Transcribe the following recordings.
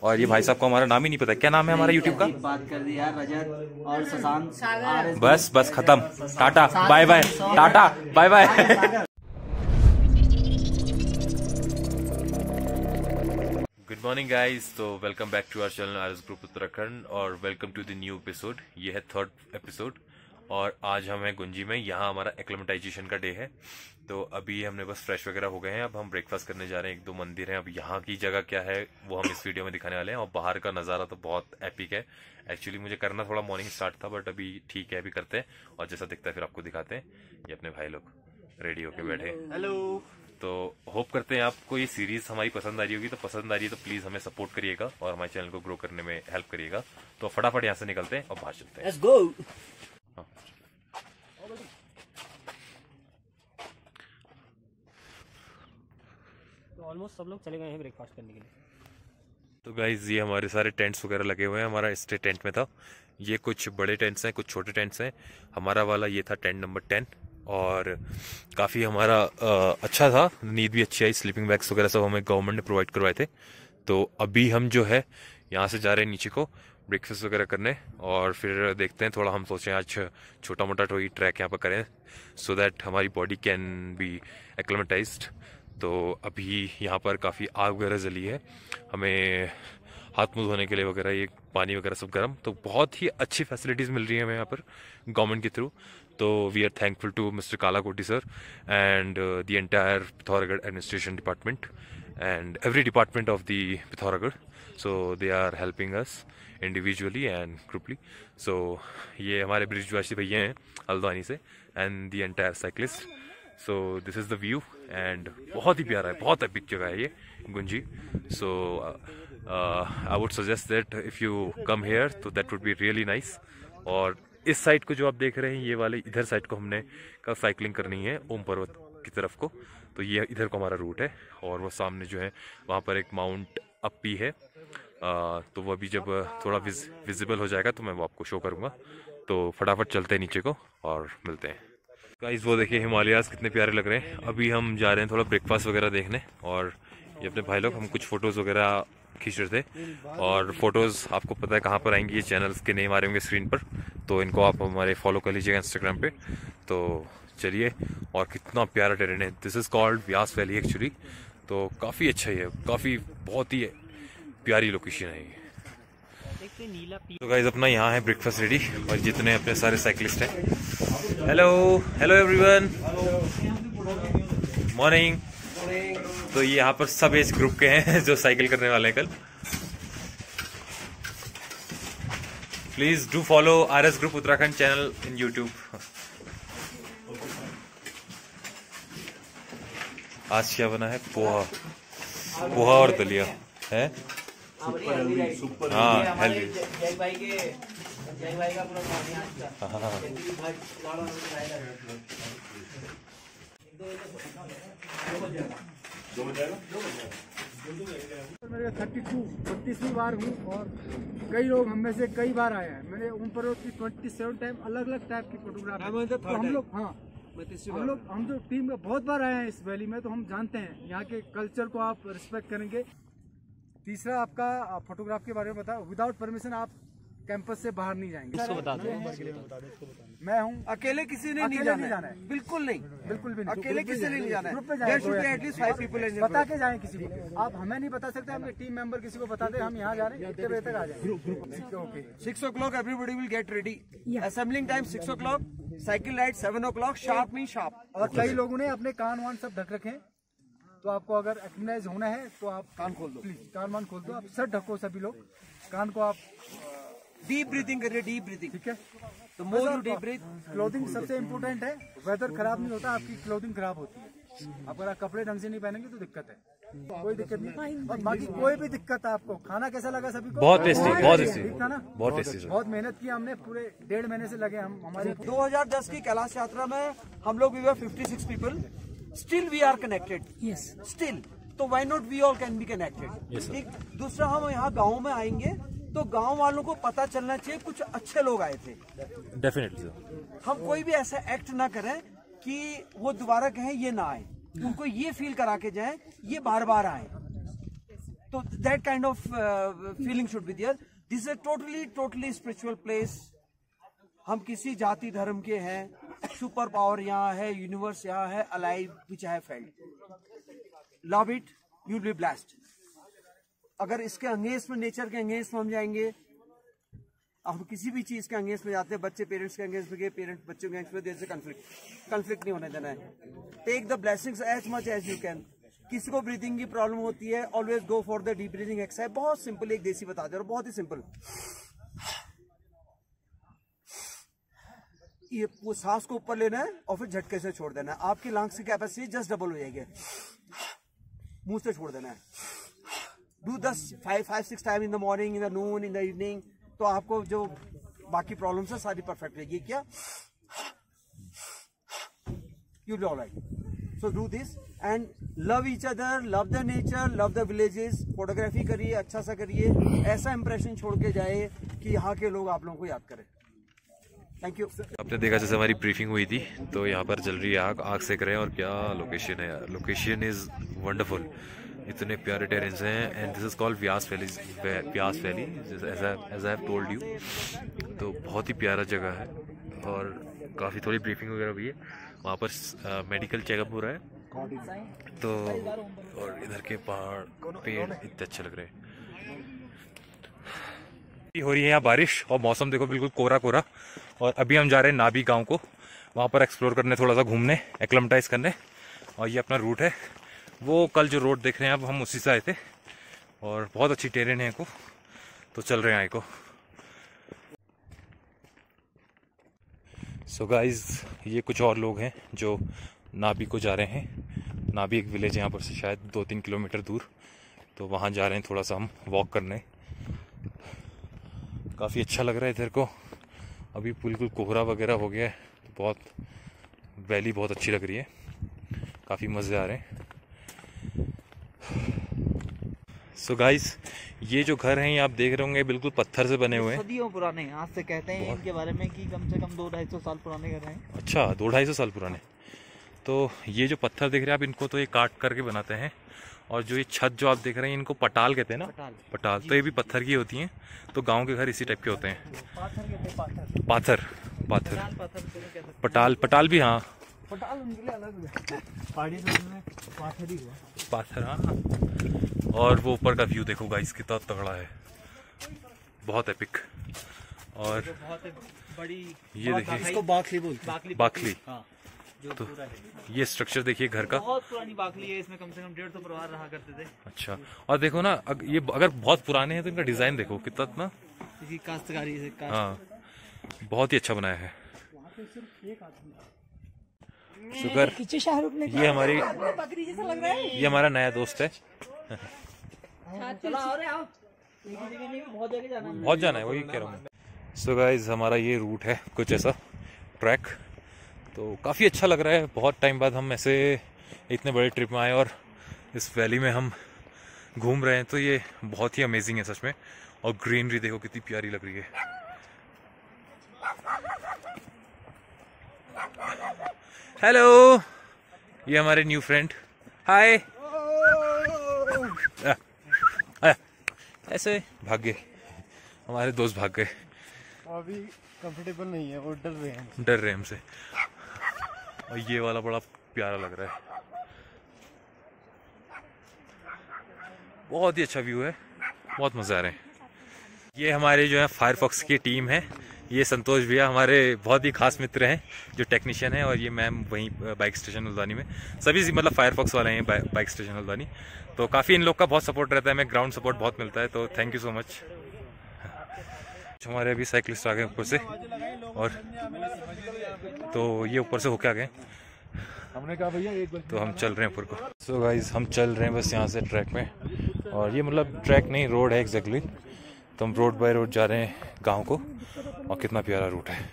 और ये भाई साहब को हमारा नाम ही नहीं पता, क्या नाम है हमारा यूट्यूब का? बात कर दी यार, रजत और शशांक। बस खत्म, tata bye bye, tata bye bye. Good morning guys, तो welcome back to our channel RS group Uttarakhand और welcome to the new episode. ये है 3rd एपिसोड और आज हम हैं गुंजी में। यहाँ हमारा एक्लेमेटाइजेशन का डे है। तो अभी हमने बस फ्रेश वगैरह हो गए हैं, अब हम ब्रेकफास्ट करने जा रहे हैं। 1-2 मंदिर हैं, अब यहाँ की जगह क्या है वो हम इस वीडियो में दिखाने वाले हैं। और बाहर का नज़ारा तो बहुत एपिक है। एक्चुअली मुझे करना थोड़ा मॉर्निंग स्टार्ट था, बट अभी ठीक है, अभी करते हैं और जैसा दिखता है फिर आपको दिखाते हैं। ये अपने भाई लोग रेडी होके बैठे। हेलो। तो होप करते हैं आपको ये सीरीज हमारी पसंद आ रही होगी। तो पसंद आ रही है तो प्लीज हमें सपोर्ट करिएगा और हमारे चैनल को ग्रो करने में हेल्प करिएगा। तो फटाफट यहाँ से निकलते हैं और बाहर चलते हैं। Let's go. हाँ। तो ऑलमोस्ट सब लोग चले गए हैं ब्रेकफास्ट करने के लिए। तो गाइज ये हमारे सारे टेंट्स वगैरह लगे हुए हैं। हमारा स्टे टेंट में था। ये कुछ बड़े टेंट्स हैं, कुछ छोटे टेंट्स हैं। हमारा वाला ये था टेंट नंबर 10 और काफ़ी हमारा अच्छा था। नींद भी अच्छी आई। स्लीपिंग बैग्स वगैरह सब हमें गवर्नमेंट ने प्रोवाइड करवाए थे। तो अभी हम जो है यहाँ से जा रहे हैं नीचे को ब्रेकफास्ट वगैरह करने और फिर देखते हैं थोड़ा। हम सोचें आज छोटा मोटा कोई ट्रैक यहाँ पर करें सो दैट हमारी बॉडी कैन बी एक्लेमेटाइज्ड। तो अभी यहाँ पर काफ़ी आग वगैरह जली है, हमें हाथ मुँह धोने के लिए वगैरह, ये पानी वगैरह सब गर्म। तो बहुत ही अच्छी फैसिलिटीज़ मिल रही है हमें यहाँ पर गवर्नमेंट के थ्रू। तो we are thankful to mister Kalakoti sir and the entire Pithoragarh administration department and every department of the Pithoragarh. So they are helping us individually and grouply. So ये हमारे ब्रिजवासी भैया हैं हल्द्वानी से and the entire cyclist. So this is the view and बहुत ही प्यारा है, बहुत एपिक जगह है ये Gunji. So I would suggest that if you come here तो that would be really nice. और इस साइड को जो आप देख रहे हैं, ये वाले इधर साइड को हमने कल साइकिलिंग करनी है ओम पर्वत की तरफ को। तो ये इधर को हमारा रूट है और वो सामने जो है वहाँ पर एक माउंट अपी है। तो वो अभी जब थोड़ा विजिबल हो जाएगा तो मैं वो आपको शो करूँगा। तो फटाफट चलते हैं नीचे को और मिलते हैं। गाइस वो देखिए हिमालयाज़ कितने प्यारे लग रहे हैं। अभी हम जा रहे हैं थोड़ा ब्रेकफास्ट वगैरह देखने और ये अपने भाई लोग, हम कुछ फ़ोटोज़ वगैरह खींच रहे थे। और फोटोज़ आपको पता है कहाँ पर आएंगी, ये चैनल्स के नेम आ रहे होंगे स्क्रीन पर, तो इनको आप हमारे फॉलो कर लीजिएगा इंस्टाग्राम पे। तो चलिए, और कितना प्यारा टेरेन है। This is called Vyas valley actually. तो काफ़ी अच्छा ही है, काफ़ी बहुत ही प्यारी लोकेशन है ये। तो गाइस अपना यहाँ है ब्रेकफास्ट रेडी और जितने अपने सारे साइकिलिस्ट हैं। Hello hello everyone, morning. तो ये यहाँ पर सब एज ग्रुप के हैं जो साइकिल करने वाले हैं कल। Please do follow RS group Uttarakhand channel in YouTube. आज क्या बना है? पोहा, पोहा और दलिया है। हाँ हेल्दी। मेरे 32वीं बार हूँ और कई लोग हम में से कई बार आए हैं। मैंने ओम पर्वत की 27 टाइम अलग अलग टाइप की फोटोग्राफ। तो हम लोग हम जो टीम में बहुत बार आए हैं इस वैली में, तो हम जानते हैं यहाँ के कल्चर को आप रिस्पेक्ट करेंगे। तीसरा आपका फोटोग्राफ के बारे में बताओ। विदाउट परमिशन आप कैंपस से बाहर नहीं जाएंगे। इसको बता दो। मैं हूँ अकेले किसी ने नहीं जाना है। बिल्कुल नहीं, बिल्कुल भी नहीं। अकेले किसी ने नहीं जाना है। ग्रुप में जाए, बता के जाए किसी को। आप हमें नहीं बता सकते, अपने टीम मेंबर किसी को बता दे हम यहाँ जा रहे हैं, कितने बजे तक आ जाएंगे। Okay, 6 o'clock everybody will get ready. Assembling time 6 o'clock. Cycle ride 7 o'clock. Sharp means sharp. और कई लोगों ने अपने कान वान सब ढक रखे हैं, तो आपको अगर एक्टिव होना है तो आप कान खोल दो, प्लीज कान वान खोल दो। आप सर ढको, सभी लोग कान को आप डीप ब्रीथिंग करिए, डीप ब्रीथिंग। ठीक है, तो more you deep breath. Clothing सबसे इम्पोर्टेंट है। वेदर खराब नहीं होता, आपकी क्लोथिंग खराब होती है। अगर आप कपड़े ढंग से नहीं पहनेंगे तो दिक्कत है। कोई दिक्कत नहीं। और बाकी कोई भी दिक्कत है आपको। खाना कैसा लगा सभी को? बहुत टेस्टी, बहुत टेस्टी, ठीक था ना? बहुत टेस्टी। बहुत मेहनत की हमने, पूरे 1.5 महीने से लगे हम। हमारे 2010 की कैलाश यात्रा में हम लोग 56 people. Still we are connected. Yes, still. तो why not we all can be connected. ठीक। दूसरा, हम यहाँ गाँव में आएंगे तो गांव वालों को पता चलना चाहिए कुछ अच्छे लोग आए थे। डेफिनेटली हम कोई भी ऐसा एक्ट ना करें कि वो दोबारा कहें ये ना आए। उनको ये फील करा के जाए ये बार बार आए। तो that kind of feeling should be there. This is totally spiritual place. हम किसी जाति धर्म के हैं, सुपर पावर यहाँ है, यूनिवर्स यहाँ है, alive which I have felt. Love it, you will be blessed. अगर इसके अंगेंस्ट में, नेचर के अंगेंस्ट में हम जाएंगे, हम किसी भी चीज के अंगेंस्ट में जाते हैं, बच्चे पेरेंट्स के अंगेंस्ट में गए, पेरेंट्स बच्चों के अगेंस्ट में, देयर से कंफ्लिक्ट नहीं होने देना है. Take the blessings as much as you can. किसी को ब्रीदिंग की प्रॉब्लम होती है, always go for the deep breathing exercise. बहुत सिंपल, एक देसी बता दे रहा हूं, बहुत ही सिंपल. ये वो सांस को ऊपर लेना है और फिर झटके से छोड़ देना है. आपकी लंग्स की कैपेसिटी जस्ट डबल हो जाएगी. मुंह से छोड़ देना है. Do 5-6 time in the morning, in the noon, in the evening. तो आपको जो बाकी प्रॉब्लम्स है सारी परफेक्ट रहेगी. क्या you be alright. So do this and love each other, love the nature, love the villages. Photography करिए, अच्छा सा करिए, ऐसा इंप्रेशन छोड़ के जाए कि यहाँ के लोग आप लोगों को याद करें. Thank you. आपने देखा जैसे हमारी ब्रीफिंग हुई थी, तो यहाँ पर जल रही है आग. आग सेक रहे हैं और क्या लोकेशन है यार. Location is wonderful. इतने प्यारे टेरेन्स हैं and this is called Vyas valley. Vyas valley as I have told you. तो बहुत ही प्यारा जगह है और काफ़ी थोड़ी ब्रीफिंग वगैरह भी है. वहाँ पर मेडिकल चेकअप हो रहा है. तो और इधर के पहाड़, पेड़ इतने अच्छे लग रहे हैं. हो रही है यहाँ बारिश और मौसम देखो बिल्कुल कोरा कोरा. और अभी हम जा रहे हैं नाबी गांव को, वहाँ पर एक्सप्लोर करने, थोड़ा सा घूमने, एक्लेमेटाइज करने. और ये अपना रूट है. वो कल जो रोड देख रहे हैं अब हम उसी से आए थे और बहुत अच्छी टेरेन है को, तो चल रहे हैं आए को. सो गाइज ये कुछ और लोग हैं जो नाबी को जा रहे हैं. नाबी एक विलेज है यहाँ पर से शायद 2-3 किलोमीटर दूर. तो वहाँ जा रहे हैं थोड़ा सा हम वॉक करने. काफ़ी अच्छा लग रहा है इधर को. अभी बिल्कुल कोहरा वगैरह हो गया है तो बहुत वैली बहुत अच्छी लग रही है. काफ़ी मज़े आ रहे हैं. सो गाइस ये जो घर हैं ये आप देख रहे होंगे बिल्कुल पत्थर से बने हुए हैं. सदियों पुराने. आज से कहते हैं इनके बारे में कि कम से कम 200-250 साल पुराने घर हैं. अच्छा 200-250 साल पुराने. तो ये जो पत्थर देख रहे हैं आप, इनको तो ये काट करके बनाते हैं. और जो ये छत जो आप देख रहे हैं इनको पटाल कहते हैं ना. पटाल. तो ये भी पत्थर की होती हैं. तो गांव के घर इसी टाइप के होते हैं. पाथर. पटाल भी. हाँ पटाल उनके लिए अलग है. पहाड़ी में पाथर ही हुआ. पाथर. हाँ. और वो ऊपर का व्यू देखो गाइस कितना तगड़ा है. बहुत एपिक. और बहुत बड़ी ये देखिए इसको बाखली बोलते हैं. बाखली. हाँ, जो तो पूरा है. ये स्ट्रक्चर देखिए घर का. बहुत पुरानी बाखली है. इसमें कम से कम 150 परिवार रहा करते थे. अच्छा. और देखो ना ये अगर बहुत पुराने हैं तो इनका डिजाइन देखो कितना ना. इसी काश्तकारी से. हाँ बहुत ही अच्छा बनाया है. शुक्र. ये हमारी, ये हमारा नया दोस्त है. बहुत जाना है वही कह रहा हूँ. सो गाइज हमारा ये रूट है कुछ ऐसा ट्रैक. तो काफ़ी अच्छा लग रहा है. बहुत टाइम बाद हम ऐसे इतने बड़े ट्रिप में आए और इस वैली में हम घूम रहे हैं. तो ये बहुत ही अमेजिंग है सच में. और ग्रीनरी देखो कितनी प्यारी लग रही है. हेलो. ये हमारे न्यू फ्रेंड. हाय. ऐसे भाग गए हमारे दोस्त. भाग गए. अभी कंफर्टेबल नहीं है, वो डर रहे हैं हमसे. और ये वाला बड़ा प्यारा लग रहा है. बहुत ही अच्छा व्यू है. बहुत मज़ा आ रहा है. ये हमारे जो है फायरफॉक्स की टीम है. ये संतोष भैया हमारे बहुत ही खास मित्र हैं जो टेक्नीशियन है. और ये मैम वहीं बाइक स्टेशन हल्द्वानी में. सभी मतलब फायरफॉक्स वाले हैं बाइक स्टेशन हल्द्वानी. तो काफ़ी इन लोग का बहुत सपोर्ट रहता है. हमें ग्राउंड सपोर्ट बहुत मिलता है. तो थैंक यू सो मच. हमारे अभी साइकिलिस्ट आ गए ऊपर से. और तो ये ऊपर से होके आ गए. हमने कहा भैया एक तो हम चल रहे हैं ऊपर को. सो गाइज हम चल रहे हैं बस यहाँ से ट्रैक में. और ये मतलब ट्रैक नहीं रोड है एग्जैक्टली. तो हम रोड बाय रोड जा रहे हैं गांव को. और कितना प्यारा रूट है.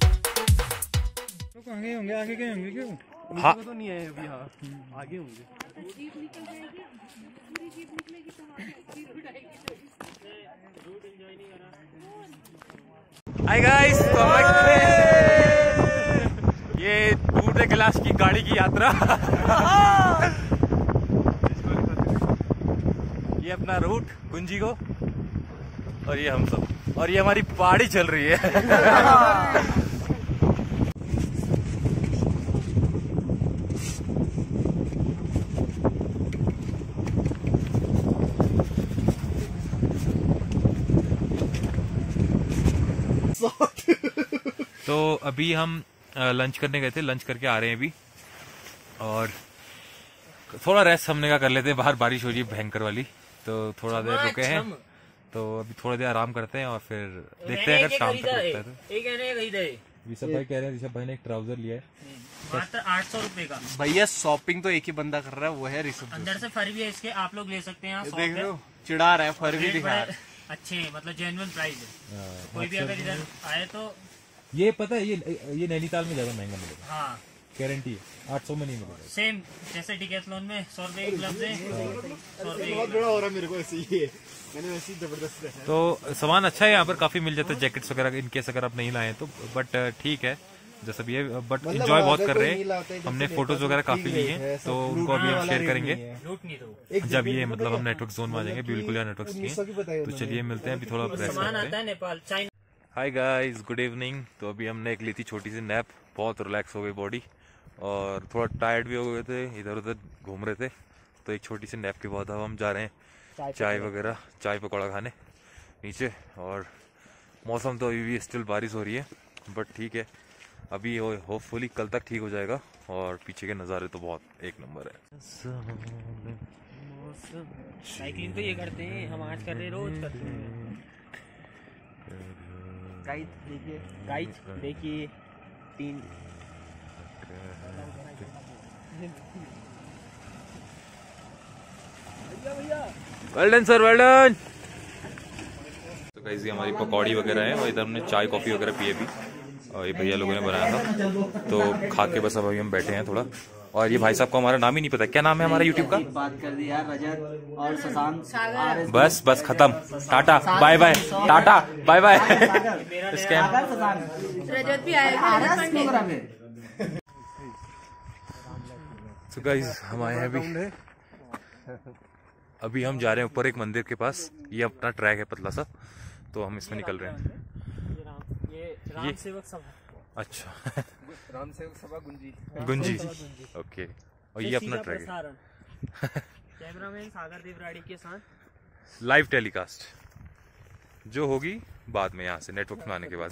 आगे होंगे. आगे गए होंगे क्यों? हाँ तो नहीं है अभी. हाँ आगे होंगे. जीप निकल जाएगी, पूरी जीप निकलेगी तो वहाँ पे अच्छी रोड आएगी। रूट एंजॉय नहीं करा। हाय गाइस, ये टूटे कैलाश की गाड़ी की यात्रा। ये अपना रूट गुंजी को, और ये हम सब, और ये हमारी पहाड़ी चल रही है। तो अभी हम लंच करने गए थे, लंच करके आ रहे हैं अभी, और थोड़ा रेस्ट हमने का कर लेते हैं। बाहर बारिश हो रही है भयंकर वाली, तो थोड़ा देर रुके हैं, तो अभी थोड़ा देर आराम करते हैं और फिर देखते हैं अगर शाम तक रुकता है तो। ऋषभ भाई कह रहे हैं, ऋषभ भाई ने एक ट्राउजर लिया है मात्र 800 रुपए का। भैया शॉपिंग तो एक ही बंदा कर रहा है, वो है ऋषभ। अंदर से फर भी है इसके, आप लोग ले सकते हैं। देख रहे हो, चिढ़ा रहा है, फर भी दिखा रहा है। अच्छे हैं, मतलब जेन्युइन प्राइस है। कोई भी अगर इधर आए तो ये पता है, ये नैनीताल में ज्यादा महंगा मिलेगा। हाँ, गारंटी है, 800 में नहीं मिलेगा। सेम जैसे डिकैथलॉन में 100 रुपए के ग्लव्स हैं, 100 रुपए बहुत बड़ा हो रहा है मेरे को ऐसे ही, मैंने वैसे ही जबरदस्त है। तो सामान अच्छा है यहाँ पर, काफी मिल जाता है, जैकेट्स वगैरह इनकेस अगर आप नहीं लाए तो, बट ठीक है जैसा भी है, बट एंजॉय बहुत कर रहे हैं। हमने फोटोज वगैरह काफी ली हैं, तो उनको अभी हम शेयर करेंगे लूट नहीं दो। जब ये मतलब हम नेटवर्क जोन में आ जाएंगे, बिल्कुल यहाँ नेटवर्क नहीं है। तो चलिए मिलते हैं, अभी थोड़ा रेस्ट सामान करते आता है हैं। Nepal, China. Hi guys, good evening. तो अभी हमने एक ली थी छोटी सी नैप, बहुत रिलैक्स हो गई बॉडी, और थोड़ा टायर्ड भी हो गए थे, इधर उधर घूम रहे थे, तो एक छोटी सी नैप के बाद अब हम जा रहे हैं चाय वगैरह, चाय पकौड़ा खाने नीचे। और मौसम तो अभी भी स्टिल बारिश हो रही है, बट ठीक है, अभी होपफुली कल तक ठीक हो जाएगा। और पीछे के नज़ारे तो बहुत एक नंबर है। साइकिलिंग तो ये करते हैं, हम आज कर रहे, रोज करते हैं। गाइस देखिए, गाइस देखिए, 3 well done sir, well done. तो गाइस ये हमारी पकौड़ी वगैरह है, और इधर हमने चाय कॉफी वगैरह पिए भी, और ये भैया लोगों ने बनाया था, तो खा के बस अब अभी हम बैठे हैं थोड़ा। और ये भाई साहब को हमारा नाम ही नहीं पता, क्या नाम है हमारा यूट्यूब का? बात कर दी यार, रजत और शशांक। बस खत्म, tata bye bye, tata bye bye. Rajat भी आएगा। तो गाइस हम आए हैं अभी हम जा रहे हैं ऊपर एक मंदिर के पास। ये अपना ट्रैक है पतला सा, तो हम इसमें निकल रहे हैं। ये राम सेवक सभा। अच्छा राम सेवक सभा गुंजी। गुंजी, ओके। और ये अपना ट्रैक है। कैमरामैन सागर देवराड़ी के साथ लाइव टेलीकास्ट जो होगी बाद में, यहाँ से नेटवर्क में आने के बाद।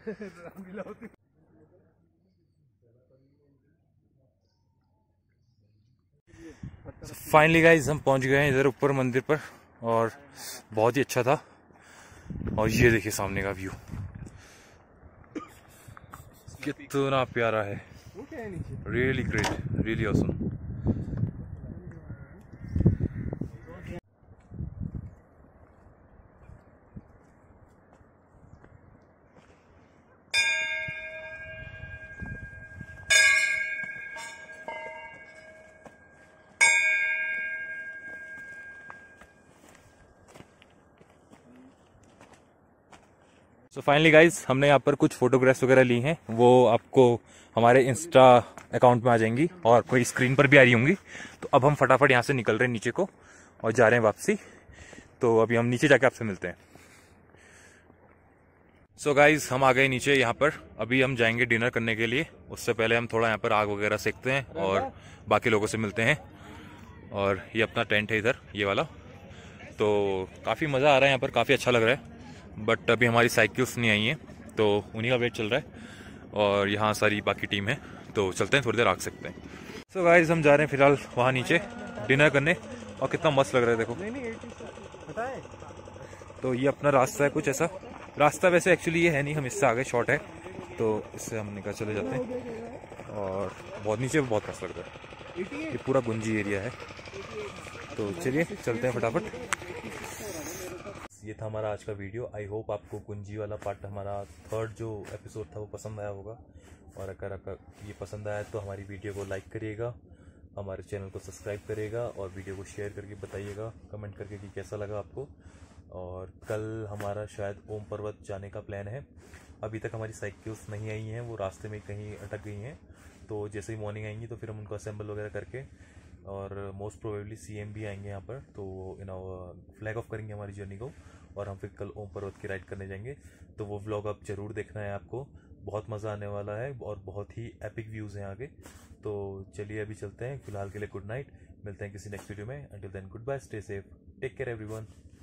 फाइनली गाइज हम पहुंच गए हैं इधर ऊपर मंदिर पर, और बहुत ही अच्छा था। और ये देखिए सामने का व्यू कितना प्यारा है, really great, really awesome. So finally guys हमने यहाँ पर कुछ फोटोग्राफ्स वगैरह ली हैं, वो आपको हमारे इंस्टा अकाउंट में आ जाएंगी और कोई स्क्रीन पर भी आ रही होंगी। तो अब हम फटाफट यहाँ से निकल रहे हैं नीचे को और जा रहे हैं वापसी। तो अभी हम नीचे जाके आपसे मिलते हैं। सो गाइज हम आ गए नीचे यहाँ पर, अभी हम जाएंगे डिनर करने के लिए। उससे पहले हम थोड़ा यहाँ पर आग वगैरह सेकते हैं और बाकी लोगों से मिलते हैं। और ये अपना टेंट है इधर, ये वाला। तो काफ़ी मज़ा आ रहा है यहाँ पर, काफ़ी अच्छा लग रहा है। बट अभी हमारी साइकिल्स नहीं आई हैं, तो उन्हीं का वेट चल रहा है। और यहाँ सारी बाकी टीम है, तो चलते हैं, थोड़ी देर आग सकते हैं। सो गाइज हम जा रहे हैं फिलहाल वहाँ नीचे डिनर करने, और कितना मस्त लग रहा है देखो। तो ये अपना रास्ता है कुछ ऐसा। रास्ता वैसे एक्चुअली ये है नहीं, हम इससे आगे शॉर्ट है, तो इससे हम निकल चले जाते हैं। और बहुत नीचे बहुत मस्त लग रहा है, ये पूरा गुंजी एरिया है। तो चलिए चलते हैं फटाफट। ये था हमारा आज का वीडियो। आई होप आपको गुंजी वाला पार्ट, हमारा 3rd जो एपिसोड था, वो पसंद आया होगा। और अगर ये पसंद आया तो हमारी वीडियो को लाइक करिएगा, हमारे चैनल को सब्सक्राइब करिएगा और वीडियो को शेयर करके बताइएगा कमेंट करके कि कैसा लगा आपको। और कल हमारा शायद ओम पर्वत जाने का प्लान है। अभी तक हमारी साइकिल्स नहीं आई हैं, वो रास्ते में कहीं अटक गई हैं, तो जैसे ही मॉर्निंग आएंगी तो फिर हम उनको असेंबल वगैरह करके और मोस्ट प्रोबेबली CM भी आएंगे यहाँ पर, तो फ्लैग ऑफ करेंगे हमारी जर्नी को और हम फिर कल ओम पर्वत की राइड करने जाएंगे। तो वो व्लॉग आप ज़रूर देखना है, आपको बहुत मज़ा आने वाला है और बहुत ही एपिक व्यूज़ हैं आगे। तो चलिए अभी चलते हैं, फिलहाल के लिए गुड नाइट, मिलते हैं किसी नेक्स्ट वीडियो में। Until then good bye, stay safe, take care everyone.